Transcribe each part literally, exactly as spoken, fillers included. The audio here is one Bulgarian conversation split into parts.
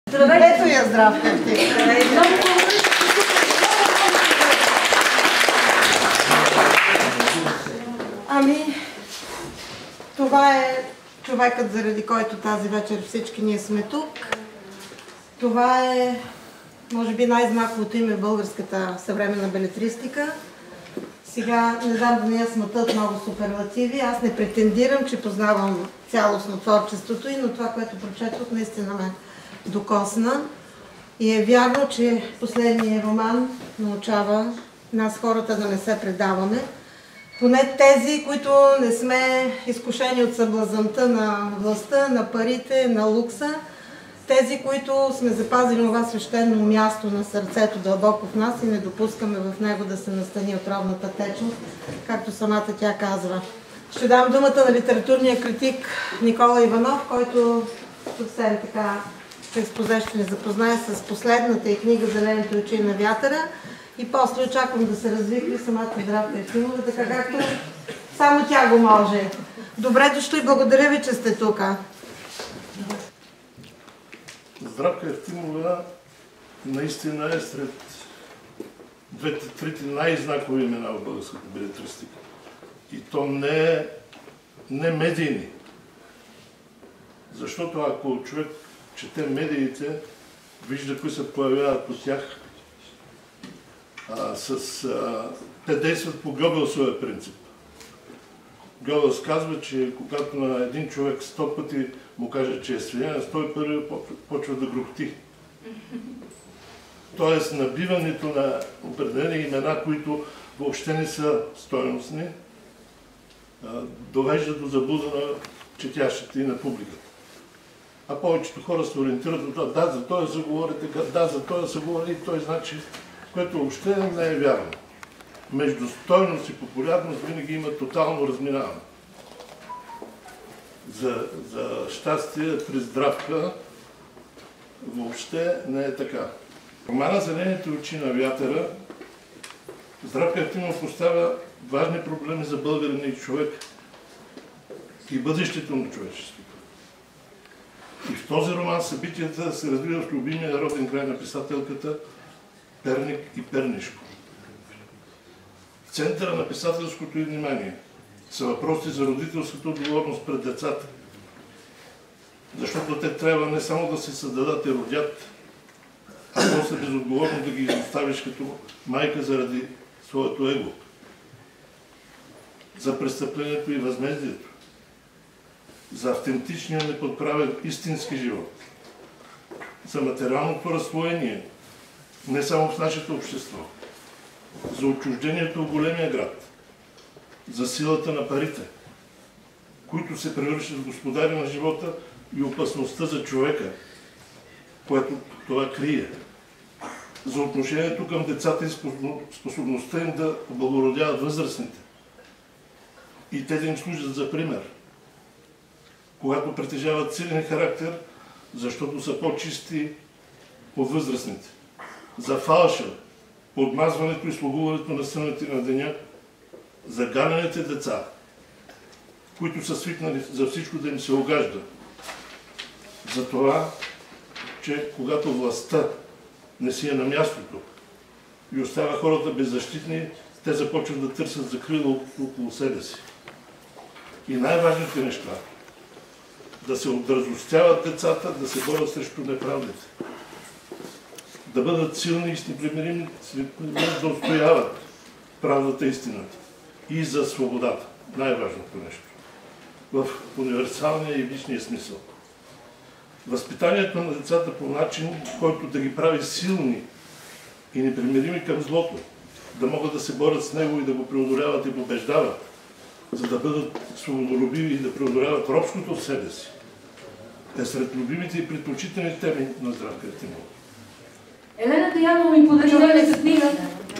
Здравейте! Ето я, Здравка Евтимова! Ами, това е човекът, заради който тази вечер всички ние сме тук. Това е, може би, най-знаковото име в българската съвременна белетристика. Сега не знам да не я смътат много суперлативи. Аз не претендирам, че познавам цялостно творчеството й, но това, което прочетох, наистина ме докосна. И е вярно, че последният роман научава нас хората да не се предаваме. Поне тези, които не сме изкушени от съблазънта на властта, на парите, на лукса. Тези, които сме запазили това свещено място на сърцето дълбоко в нас и не допускаме в него да се настани отровната течност, както самата тя казва. Ще дам думата на литературния критик Никола Иванов, който съвсем така в експозе ще ни запознае с последната и книга "Зелените очи на вятъра", и после очаквам да се развихли самата Здравка Евтимова, така както само тя го може. Добре дошли и благодаря ви, че сте тук. Здравка Евтимова наистина е сред двете, трите най-знакови имена в българската белетристика. И то не, не медийни. Защото ако човек чете медиите, вижда кои се появяват по тях, а, с, а, те действат по Гьобелсовия принцип. Гьобелс казва, че когато на един човек сто пъти му каже, че е свиня, на сто и първи почва да грохти. Тоест, набиването на определени имена, които въобще не са стойностни, довежда до заблуда на четящите и на публиката. А повечето хора се ориентират от това: да, за това се говорите, да, за това се говори, и той значи, което въобще не е вярно. Между стойност и популярност винаги има тотално разминаване. За, за щастие при Здравка въобще не е така. Романа "Зелените очи на вятъра" Здравка Евтимова поставя важни проблеми за българина и човек и бъдещето на човечеството. И в този роман събитията се развиват в любимия народен край на писателката Перник и Пернишко. В центъра на писателското ѝ внимание са въпроси за родителската отговорност пред децата. Защото те трябва не само да се създадат и родят, а после безотговорно да ги изоставиш като майка заради своето его. За престъплението и възмездието. За автентичния неподправен истински живот. За материалното разслоение, не само в нашето общество. За отчуждението в големия град. За силата на парите, които се превръщат в господари на живота, и опасността за човека, което това крие. За отношението към децата и способността им да облагородяват възрастните. И те да им служат за пример. Когато притежават силен характер, защото са по-чисти от възрастните. За фалша, подмазването и слугуването на съните на деня. За галените деца, които са свикнали за всичко да им се огажда. За това, че когато властта не си е на мястото и оставя хората беззащитни, те започват да търсят закрила около себе си. И най-важните неща – да се отразостяват децата, да се борят срещу неправдите. Да бъдат силни и непримирими, да отстояват правдата и истината. И за свободата. Най-важното нещо. В универсалния и личния смисъл. Възпитанието на децата по начин, който да ги прави силни и непримирими към злото, да могат да се борят с него и да го преодоляват и побеждават, за да бъдат свободолюбиви и да преодоляват робството в себе си, е сред любимите и предпочитани теми на Здравка Евтимова. Елена Деянова ми подари нейната книга,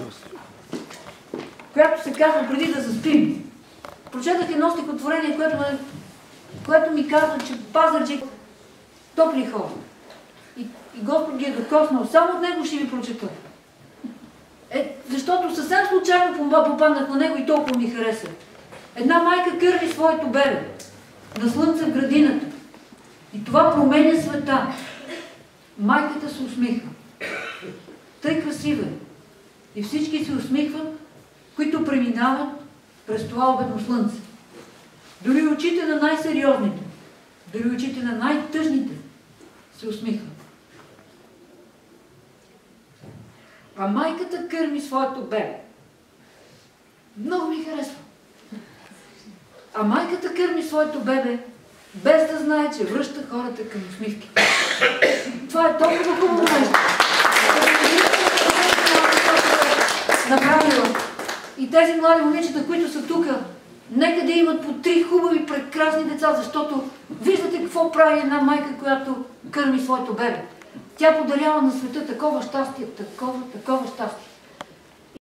която се казва "Преди да заспим". Прочетах едно стихотворение, което, ме, което ми казва, че Пазарджик топли хора. И, и Господ ги е докоснал. Само от него ще ви прочета. Е, защото съвсем случайно попаднах на него и толкова ми хареса. Една майка кърли своето бебе на слънце в градината. И това променя света. майката се усмихва. Тъй красива е. И всички се усмихват, които преминават през това обедно слънце. Дори очите на най-сериозните, дори очите на най-тъжните се усмихват. А майката кърми своето бебе. Много ми харесва. А майката кърми своето бебе, без да знае, че връща хората към усмивки. Това е толкова хубаво нещо. Направила. И тези млади момичета, които са тук, нека да имат по три хубави, прекрасни деца, защото виждате какво прави една майка, която кърми своето бебе. Тя подарява на света такова щастие, такова, такова щастие.